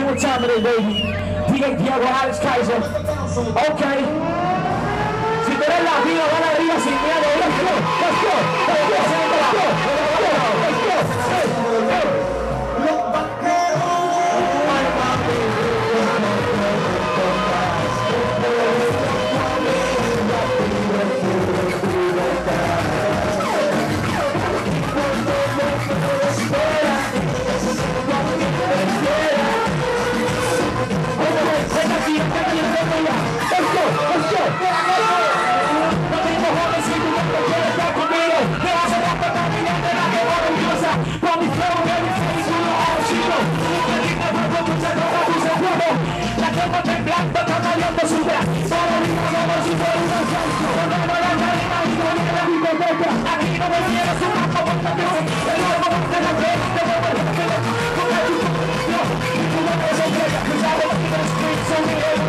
what time it is, baby. DJ Diego, Alex Kaiser. Ok. Si tú eres latino, van arriba sin miedo. Let's go, let's go, let's go, let's go, let's go, let's go. Aquí no me quieres un poco de